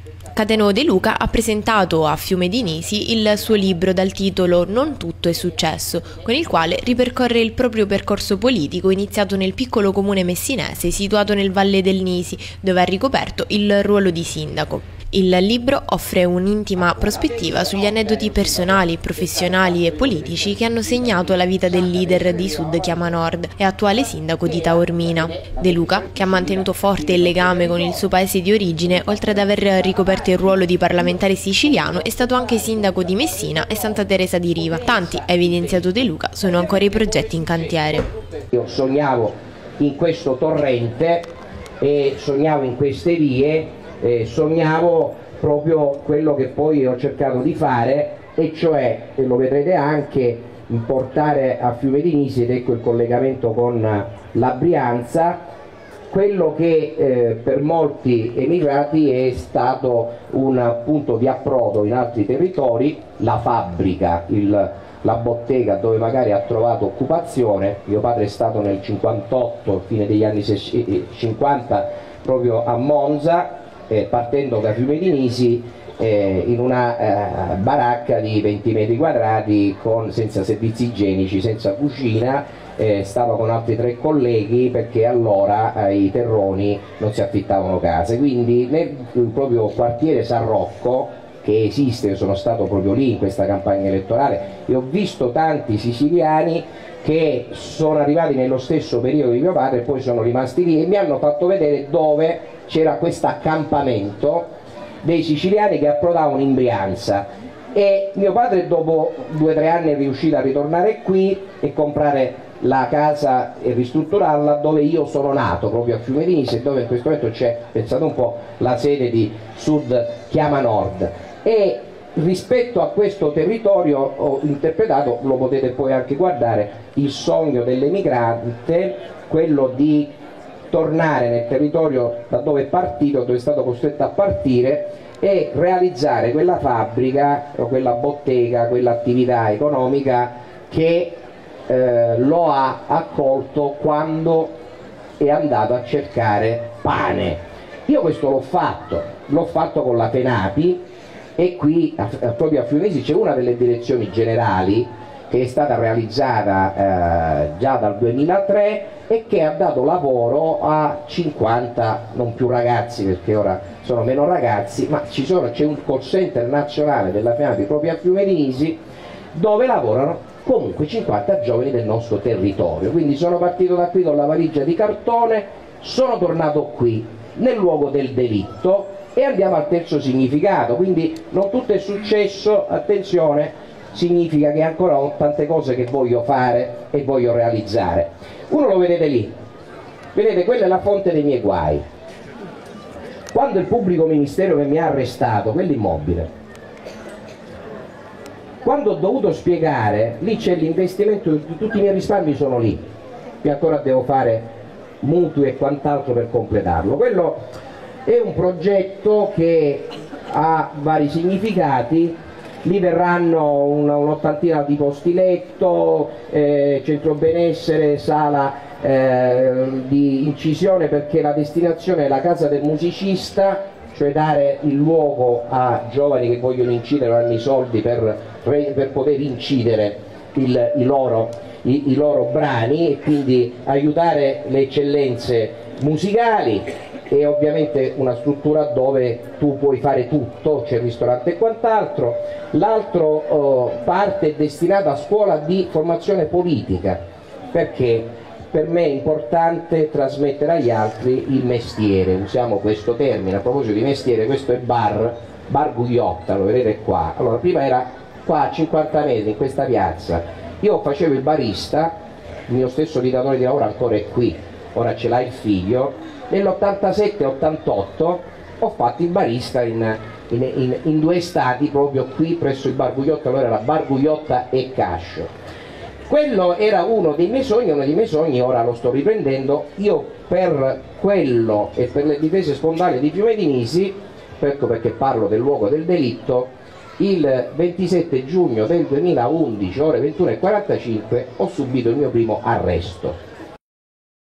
Catenò De Luca ha presentato a Fiume di Nisi il suo libro dal titolo Non tutto è successo, con il quale ripercorre il proprio percorso politico iniziato nel piccolo comune messinese situato nel Valle del Nisi, dove ha ricoperto il ruolo di sindaco. Il libro offre un'intima prospettiva sugli aneddoti personali, professionali e politici che hanno segnato la vita del leader di Sud Chiama Nord e attuale sindaco di Taormina. De Luca, che ha mantenuto forte il legame con il suo paese di origine, oltre ad aver ricoperto il ruolo di parlamentare siciliano, è stato anche sindaco di Messina e Santa Teresa di Riva. Tanti, ha evidenziato De Luca, sono ancora i progetti in cantiere. Io sognavo in questo torrente e sognavo in queste vie. Sognavo proprio quello che poi ho cercato di fare, e cioè, e lo vedrete anche, portare a Fiume di Nisi, ed ecco il collegamento con la Brianza, quello che per molti emigrati è stato un punto di approdo in altri territori, la fabbrica, la bottega dove magari ha trovato occupazione. Mio padre è stato nel 58, fine degli anni 50, proprio a Monza, partendo da Fiume di Nisi, in una baracca di 20 metri quadrati senza servizi igienici, senza cucina. Stava con altri 3 colleghi perché allora ai terroni non si affittavano case, quindi nel proprio quartiere San Rocco, che esiste, io sono stato proprio lì in questa campagna elettorale e ho visto tanti siciliani che sono arrivati nello stesso periodo di mio padre e poi sono rimasti lì e mi hanno fatto vedere dove c'era questo accampamento dei siciliani che approdavano in Brianza, e mio padre dopo 2 o 3 anni è riuscito a ritornare qui e comprare la casa e ristrutturarla dove io sono nato, proprio a Fiume di Nisi, e dove in questo momento c'è, pensate un po', la sede di Sud Chiama Nord. E rispetto a questo territorio ho interpretato, lo potete poi anche guardare, il sogno dell'emigrante, quello di tornare nel territorio da dove è partito, dove è stato costretto a partire, e realizzare quella fabbrica, quella bottega, quell'attività economica che lo ha accolto quando è andato a cercare pane. Io questo l'ho fatto con la FENAPI, e qui proprio a Fiume c'è una delle direzioni generali che è stata realizzata già dal 2003 e che ha dato lavoro a 50, non più ragazzi perché ora sono meno ragazzi, ma c'è un call center nazionale della FENAPI proprio a Fiume di Nisi, dove lavorano comunque 50 giovani del nostro territorio. Quindi sono partito da qui con la valigia di cartone, sono tornato qui nel luogo del delitto e andiamo al terzo significato. Quindi non tutto è successo, attenzione, significa che ancora ho tante cose che voglio fare e voglio realizzare. Uno lo vedete lì, vedete, quella è la fonte dei miei guai. Quando il pubblico ministero che mi ha arrestato, quell'immobile, quando ho dovuto spiegare, lì c'è l'investimento, tutti i miei risparmi sono lì, che ancora devo fare mutui e quant'altro per completarlo. Quello è un progetto che ha vari significati. Lì verranno un'ottantina di posti letto, centro benessere, sala di incisione, perché la destinazione è la casa del musicista, cioè dare il luogo a giovani che vogliono incidere, hanno i soldi per poter incidere i loro brani, e quindi aiutare le eccellenze musicali. E ovviamente una struttura dove tu puoi fare tutto, c'è il ristorante e quant'altro. L'altro parte è destinata a scuola di formazione politica, perché per me è importante trasmettere agli altri il mestiere, usiamo questo termine. A proposito di mestiere, questo è Bar Gugliotta, lo vedete qua. Allora, prima era qua a 50 metri in questa piazza, io facevo il barista, il mio stesso datore di lavoro ancora è qui, ora ce l'ha il figlio. Nell'87-88 ho fatto il barista in 2 stati, proprio qui presso il Bar Gugliotta, allora era Bar Gugliotta e Cascio. Quello era uno dei miei sogni, ora lo sto riprendendo. Io per quello e per le difese spontanee di Fiume di Nisi, ecco perché parlo del luogo del delitto, il 27 giugno del 2011, ore 21:45, ho subito il mio primo arresto.